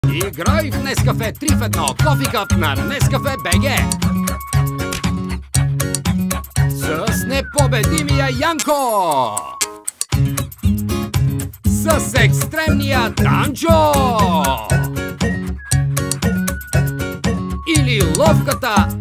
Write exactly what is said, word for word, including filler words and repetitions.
Играй в Нескафе три в едно Кофи Къп на Нескафе БГ с непобедимия Янко, с екстремния Данчо или ловката